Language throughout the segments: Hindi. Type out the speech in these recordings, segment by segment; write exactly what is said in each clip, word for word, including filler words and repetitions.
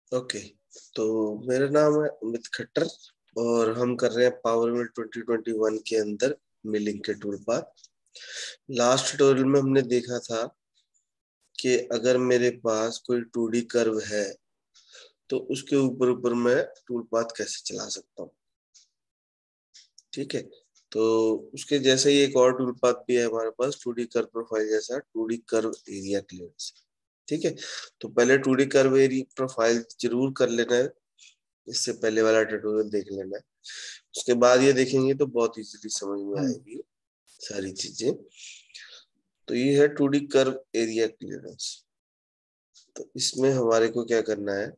ओके, तो मेरा नाम है अमित खट्टर और हम कर रहे हैं power mill twenty twenty one के अंदर मिलिंग के टूल पाथ। लास्ट ट्यूटोरियल में हमने देखा था कि अगर मेरे पास कोई टू डी कर्व है तो उसके ऊपर ऊपर मैं टूल पाथ कैसे चला सकता हूँ। ठीक है, तो उसके जैसे ही एक और टूल पाथ भी है हमारे पास, टू डी कर्व प्रोफाइल जैसा, two D curve area clearance. ठीक है, तो पहले two D curve area profile जरूर कर लेना है, इससे पहले वाला ट्यूटोरियल देख लेना है। उसके बाद ये देखेंगे तो बहुत इजीली समझ में आएगी सारी चीजें। तो ये है two D curve area clearance. तो इसमें हमारे को क्या करना है,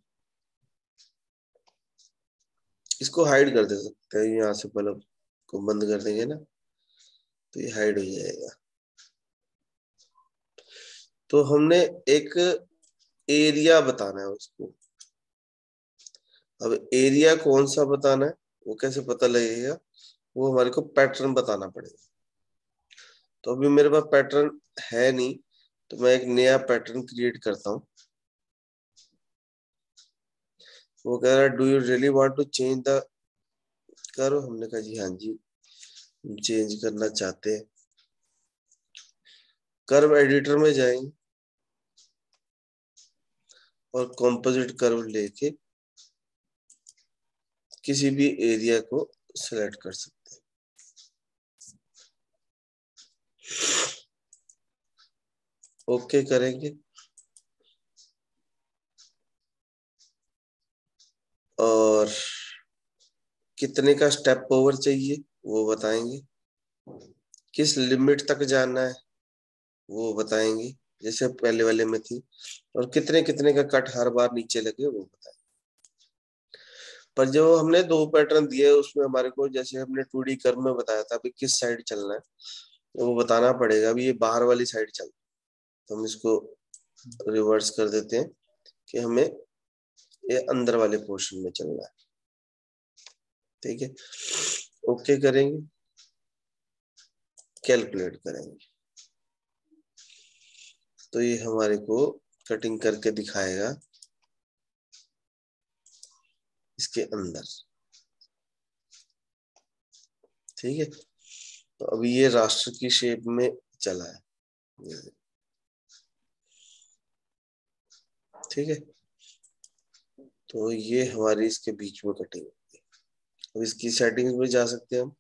इसको हाइड कर दे सकते हैं, यहाँ से बल्ब को बंद कर देंगे ना तो ये हाइड हो जाएगा। तो हमने एक एरिया बताना है उसको। अब एरिया कौन सा बताना है वो कैसे पता लगेगा, वो हमारे को पैटर्न बताना पड़ेगा। तो अभी मेरे पास पैटर्न है नहीं, तो मैं एक नया पैटर्न क्रिएट करता हूँ। वो कह रहा है do you really want to change the curve. हमने कहा जी हाँ जी, चेंज करना चाहते हैं। कर्व एडिटर में जाएंगे और कॉम्पोजिट कर्व लेके किसी भी एरिया को सिलेक्ट कर सकते हैं। ओके करेंगे और कितने का स्टेप ओवर चाहिए वो बताएंगे, किस लिमिट तक जाना है वो बताएंगे जैसे पहले वाले में थी, और कितने कितने का कट हर बार नीचे लगे वो बताएंगे। पर जो हमने दो पैटर्न दिए उसमें हमारे को, जैसे हमने टू डी कर्व में बताया था अभी किस साइड चलना है, तो वो बताना पड़ेगा। अभी ये बाहर वाली साइड चल, तो हम इसको रिवर्स कर देते हैं कि हमें ये अंदर वाले पोर्शन में चलना है। ठीक है, ओके करेंगे, कैलकुलेट करेंगे, तो ये हमारे को कटिंग करके दिखाएगा इसके अंदर। ठीक है, तो अभी ये राष्ट्र की शेप में चला है। ठीक है, तो ये हमारी इसके बीच में कटिंग। अब इसकी सेटिंग्स में जा सकते हैं हम।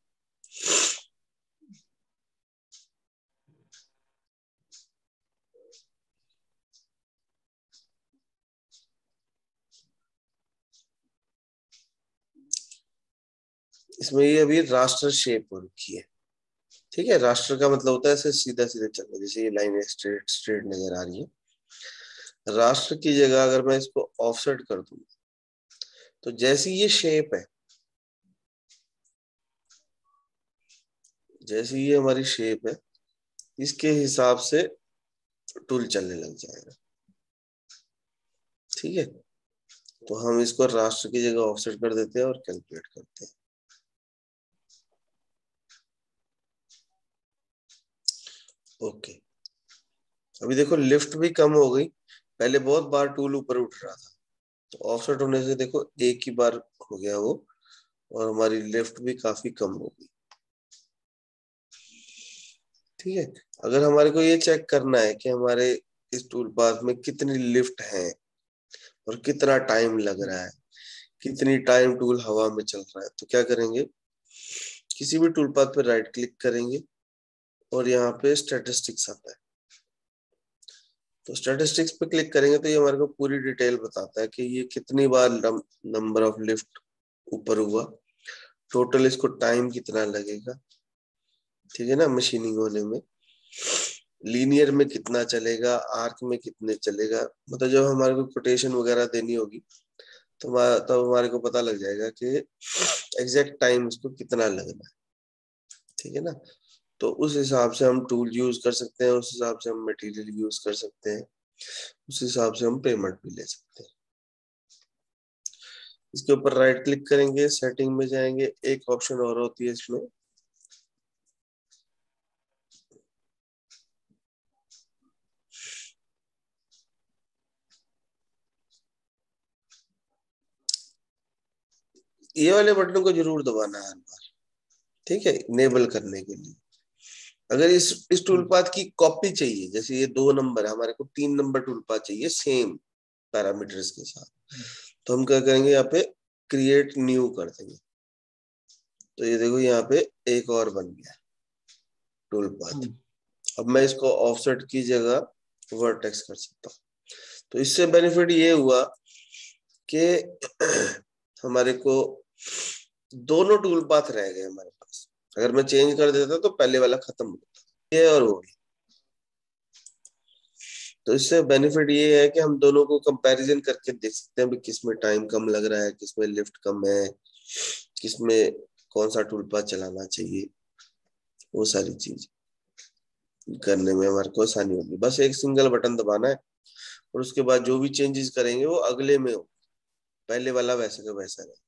इसमें ये अभी राष्ट्र शेप हो रखी है। ठीक है, राष्ट्र का मतलब होता है ऐसे सीधा सीधा चलना, जैसे ये लाइन स्ट्रेट स्ट्रेट नजर आ रही है। राष्ट्र की जगह अगर मैं इसको ऑफसेट कर दूं तो जैसी ये शेप है, जैसी ये हमारी शेप है, इसके हिसाब से टूल चलने लग जाएगा। ठीक है, तो हम इसको राष्ट्र की जगह ऑफसेट कर देते हैं और कैलकुलेट करते हैं। ओके, अभी देखो लिफ्ट भी कम हो गई, पहले बहुत बार टूल ऊपर उठ रहा था, तो ऑफसेट होने से देखो एक ही बार हो गया वो, और हमारी लिफ्ट भी काफी कम हो गई। ठीक है, अगर हमारे को ये चेक करना है कि हमारे इस टूल पाथ में कितनी लिफ्ट है और कितना टाइम लग रहा है, कितनी टाइम टूल हवा में चल रहा है, तो क्या करेंगे, किसी भी टूल पाथ पे राइट क्लिक करेंगे और यहाँ पे स्टैटिस्टिक्स आता है। तो स्टैटिस्टिक्स पे क्लिक करेंगे तो ये हमारे को पूरी डिटेल बताता है कि ये कितनी बार नंबर ऑफ लिफ्ट ऊपर हुआ, टोटल इसको टाइम कितना लगेगा। ठीक है ना, मशीनिंग होने में लीनियर में कितना चलेगा, आर्क में कितने चलेगा, मतलब जब हमारे को कोटेशन वगैरह देनी होगी तो तब तो हमारे को पता लग जाएगा कि एग्जैक्ट टाइम उसको कितना लगना है। ठीक है ना, तो उस हिसाब से हम टूल यूज कर सकते हैं, उस हिसाब से हम मटेरियल यूज कर सकते हैं, उस हिसाब से हम पेमेंट भी ले सकते हैं। इसके ऊपर राइट क्लिक करेंगे, सेटिंग में जाएंगे, एक ऑप्शन और होती है इसमें, ये वाले बटन को जरूर दबाना है हर बार, ठीक है, इनेबल करने के लिए। अगर इस इस टूल पाथ की कॉपी चाहिए, जैसे ये दो नंबर है, हमारे को तीन नंबर टूल पाथ चाहिए सेम पैरामीटर्स के साथ, तो हम क्या करेंगे, यहाँ पे क्रिएट न्यू कर देंगे। तो ये देखो यहाँ पे एक और बन गया टूल पाथ। अब मैं इसको ऑफसेट की जगह वर्टेक्स कर सकता हूँ। तो इससे बेनिफिट ये हुआ कि हमारे को दोनों टूल पाथ रह गए हमारे पास। अगर मैं चेंज कर देता तो पहले वाला खत्म होता, ये और वो। तो इससे बेनिफिट ये है कि हम दोनों को कंपैरिजन करके देख सकते हैं भी किसमें टाइम कम लग रहा है, किसमें लिफ्ट कम है, किसमें कौन सा टूल पाथ चलाना चाहिए। वो सारी चीज करने में हमारे को आसानी होगी। बस एक सिंगल बटन दबाना है और उसके बाद जो भी चेंजेस करेंगे वो अगले में हो, पहले वाला वैसे का वैसा रहे।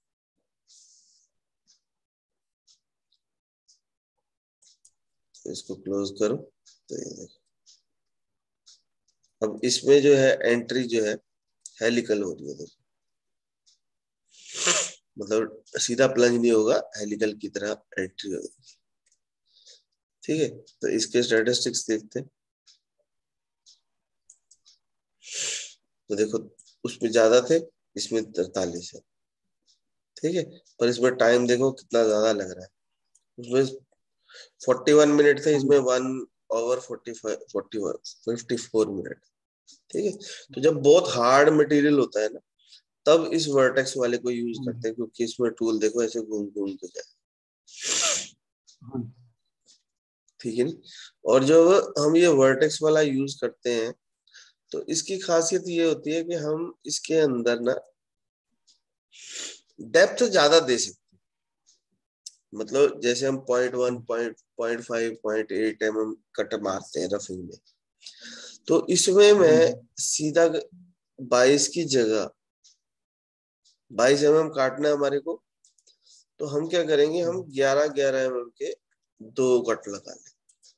तो इसको क्लोज करो। तो ये देखो अब इसमें जो है एंट्री जो है हेलिकल हो रही है। देखो मतलब सीधा प्लंज नहीं होगा, हेलिकल की तरह एंट्री होगी। ठीक है, तो इसके स्टैटिस्टिक्स देखते हैं। तो देखो उसमें ज्यादा थे, इसमें तैतालीस है। ठीक है, पर इसमें टाइम देखो कितना ज्यादा लग रहा है। उसमें फोर्टी वन मिनट थे, इसमें one over forty five forty one fifty four minute. ठीक है, तो जब बहुत हार्ड मटेरियल होता है ना, तब इस वर्टेक्स वाले को यूज करते हैं, क्योंकि इसमें टूल देखो ऐसे घूम घूम के जाए। ठीक है ना। और जब हम ये वर्टेक्स वाला यूज करते हैं तो इसकी खासियत ये होती है कि हम इसके अंदर ना डेप्थ ज्यादा दे सकते हैं। मतलब जैसे हम point one point point five point eight M M cut मारते हैं रफिंग में, तो इसमें मैं सीधा बाईस की जगह बाईस एम एम काटना है हमारे को, तो हम क्या करेंगे, हम ग्यारह ग्यारह एम एम के दो कट लगा लें।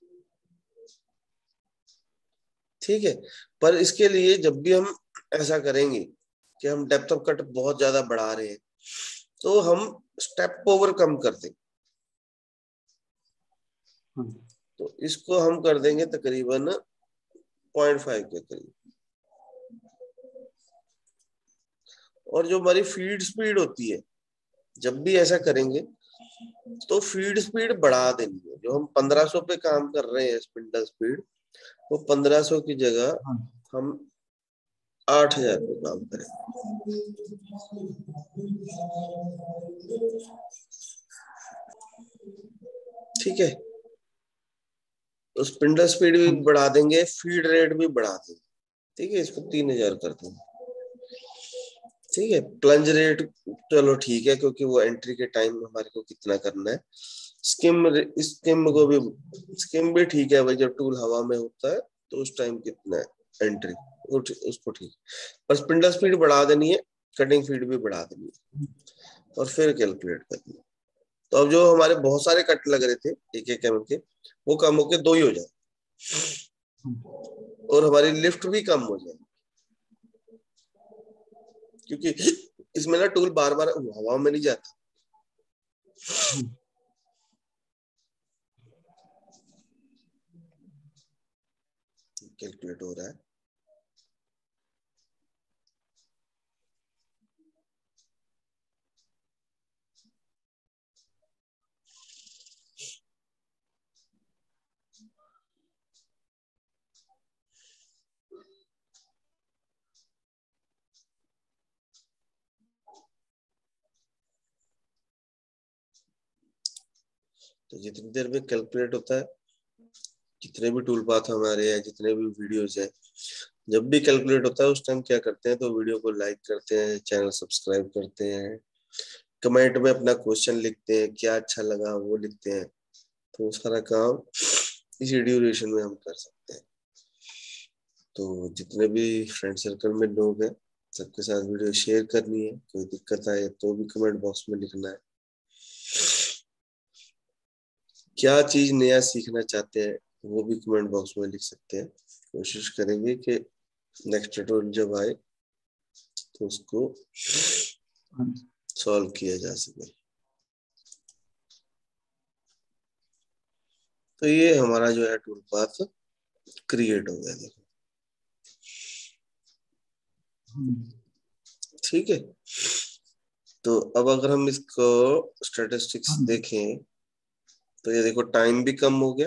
ठीक है, पर इसके लिए जब भी हम ऐसा करेंगे कि हम डेप्थ ऑफ कट बहुत ज्यादा बढ़ा रहे हैं, तो हम स्टेप ओवर कम कर देंगे। तो इसको हम कर देंगे तकरीबन पॉइंट फाइव के करीब। और जो हमारी फीड स्पीड होती है, जब भी ऐसा करेंगे तो फीड स्पीड बढ़ा देनी है। जो हम पंद्रह सौ पे काम कर रहे हैं स्पिंडल स्पीड, वो पंद्रह सौ की जगह हम आठ हजार पे काम करें। ठीक है, तो स्पिंडल स्पीड भी बढ़ा देंगे, फीड रेट भी बढ़ा देंगे। ठीक है, इसको तीन हजार कर देंगे। ठीक है, प्लंज रेट चलो ठीक है, क्योंकि वो एंट्री के टाइम हमारे को कितना करना है। स्किम स्किम को भी स्किम भी ठीक है भाई, जब टूल हवा में होता है तो उस टाइम कितना है एंट्री, उसको ठीक। पर स्पिंडल स्पीड बढ़ा देनी है, कटिंग स्पीड भी बढ़ा देनी है, और फिर कैलकुलेट करनी है। तो अब जो हमारे बहुत सारे कट लग रहे थे एक एक एम के, वो कम होके दो ही हो जाए, और हमारी लिफ्ट भी कम हो जाए, क्योंकि इसमें ना टूल बार बार हवा में नहीं जाता। कैलकुलेट हो रहा है। तो जितनी देर में कैलकुलेट होता है, जितने भी टूल पाथ हमारे हैं, जितने भी वीडियोस हैं, जब भी कैलकुलेट होता है उस टाइम क्या करते हैं, तो वीडियो को लाइक करते हैं, चैनल सब्सक्राइब करते हैं, कमेंट में अपना क्वेश्चन लिखते हैं, क्या अच्छा लगा वो लिखते हैं। तो वो सारा काम इसी ड्यूरेशन में हम कर सकते हैं। तो जितने भी फ्रेंड सर्कल में लोग हैं, सबके साथ वीडियो शेयर करनी है। कोई दिक्कत आए तो भी कमेंट बॉक्स में लिखना है। क्या चीज नया सीखना चाहते हैं वो भी कमेंट बॉक्स में लिख सकते हैं। कोशिश करेंगे कि नेक्स्ट ट्यूटोरियल जब आए तो उसको सॉल्व किया जा सके। तो ये हमारा जो है टूल पाथ क्रिएट हो गया, देखो। ठीक है, तो अब अगर हम इसको स्टैटिस्टिक्स देखें तो ये देखो टाइम भी कम हो गया,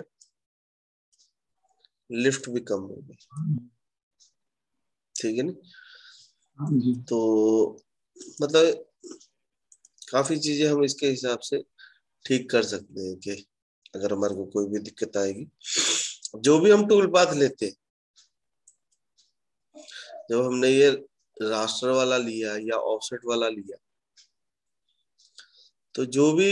लिफ्ट भी कम हो गया, ठीक है ना। तो मतलब काफी चीजें हम इसके हिसाब से ठीक कर सकते हैं कि अगर हमारे को कोई भी दिक्कत आएगी, जो भी हम टूल पाथ लेते हैं, जब हमने ये रास्टर वाला लिया या ऑफसेट वाला लिया, तो जो भी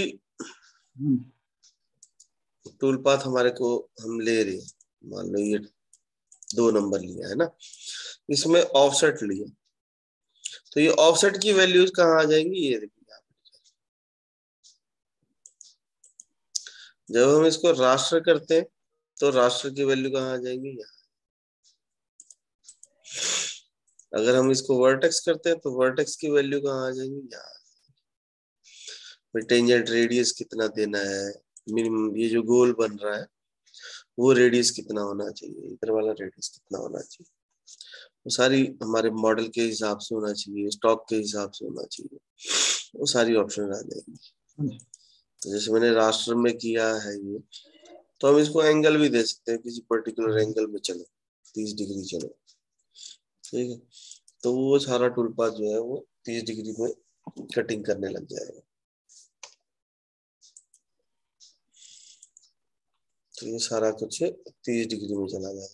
टूल पाथ हमारे को हम ले रहे हैं, मान लो ये दो नंबर लिया है ना, इसमें ऑफसेट लिया, तो ये ऑफसेट की वैल्यूज कहाँ आ जाएंगी, ये देखिए। जब हम इसको रास्टर करते हैं तो रास्टर की वैल्यू कहाँ आ जाएंगी, यहाँ। अगर हम इसको वर्टेक्स करते हैं तो वर्टेक्स की वैल्यू कहाँ आ जाएंगी, यहाँ। टेंजेंट रेडियस कितना देना है, मिनिमम ये जो गोल बन रहा है वो रेडियस कितना होना चाहिए, इधर वाला रेडियस कितना होना चाहिए, वो सारी हमारे मॉडल के हिसाब से होना चाहिए, स्टॉक के हिसाब से होना चाहिए, वो सारी ऑप्शन आ जाएंगी। तो जैसे मैंने रास्टर में किया है ये, तो हम इसको एंगल भी दे सकते हैं, किसी पर्टिकुलर एंगल में चलो, तीस डिग्री चलो, ठीक है। तो वो सारा टूल पाथ जो है वो तीस डिग्री में कटिंग करने लग जाएगा। तो ये सारा कुछ तीस डिग्री में चला जाएगा,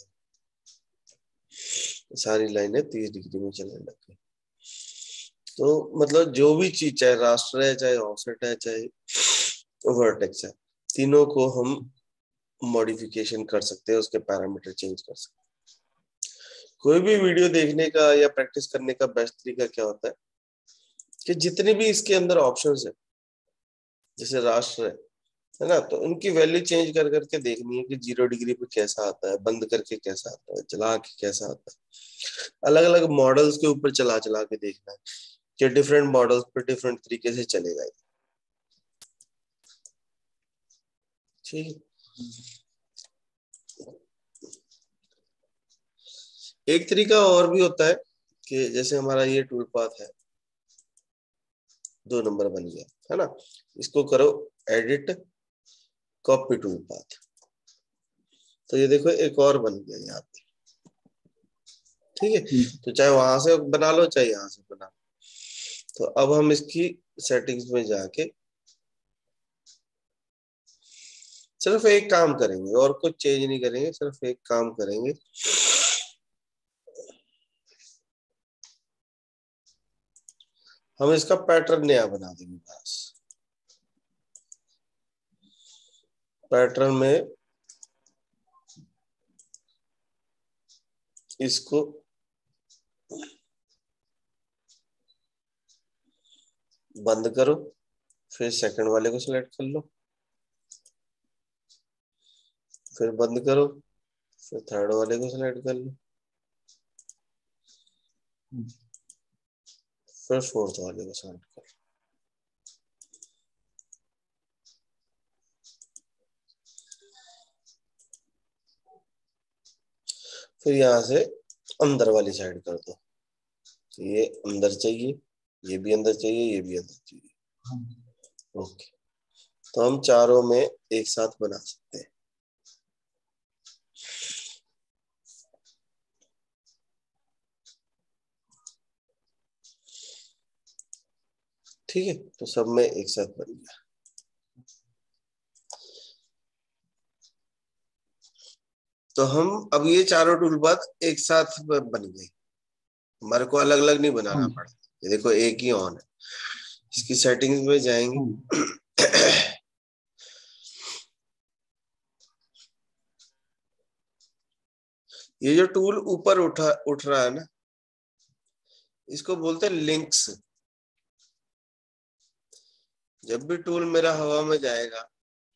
सारी लाइनें तीस डिग्री में चलने लग गई। तो मतलब जो भी चीज, चाहे रास्टर है, चाहे ऑफसेट है, चाहे वर्टेक्स है, तीनों को हम मॉडिफिकेशन कर सकते हैं, उसके पैरामीटर चेंज कर सकते हैं। कोई भी वीडियो देखने का या प्रैक्टिस करने का बेस्ट तरीका क्या होता है कि जितने भी इसके अंदर ऑप्शंस है, जैसे रास्टर है है ना, तो उनकी वैल्यू चेंज कर करके देखनी है कि जीरो डिग्री पे कैसा आता है, बंद करके कैसा आता है, चला के कैसा आता है, अलग अलग मॉडल्स के ऊपर चला चला के देखना है कि डिफरेंट मॉडल्स पे डिफरेंट तरीके से चलेगा। ठीक, एक तरीका और भी होता है कि जैसे हमारा ये टूल पाथ है, दो नंबर बन गया है ना, इसको करो एडिट कॉपी टूल पाथ, तो ये देखो एक और बन गया यहाँ पे, ठीक है। तो चाहे वहां से बना लो चाहे यहाँ से बना लो। तो अब हम इसकी सेटिंग्स में जाके सिर्फ एक काम करेंगे और कुछ चेंज नहीं करेंगे, सिर्फ एक काम करेंगे, हम इसका पैटर्न नया बना देंगे। बस पैटर्न में इसको बंद करो, फिर सेकंड वाले को सिलेक्ट कर लो, फिर बंद करो, फिर थर्ड वाले को सिलेक्ट कर लो, फिर फोर्थ वाले को सिलेक्ट कर लो। फिर यहाँ से अंदर वाली साइड कर दो, ये अंदर चाहिए, ये भी अंदर चाहिए, ये भी अंदर चाहिए। ओके, तो हम चारों में एक साथ बना सकते हैं। ठीक है, तो सब में एक साथ बन गया। तो हम अब ये चारों टूल पाथ एक साथ बन गए, हमारे को अलग अलग नहीं बनाना पड़ा। ये देखो एक ही ऑन है, इसकी सेटिंग्स में जाएंगे। ये जो टूल ऊपर उठा उठ रहा है ना, इसको बोलते हैं लिंक्स। जब भी टूल मेरा हवा में जाएगा,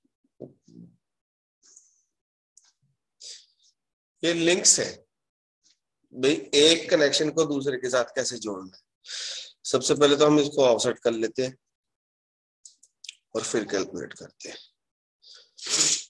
ये लिंक्स है भाई, एक कनेक्शन को दूसरे के साथ कैसे जोड़ना है। सबसे पहले तो हम इसको ऑफसेट कर लेते हैं, और फिर कैलकुलेट करते हैं।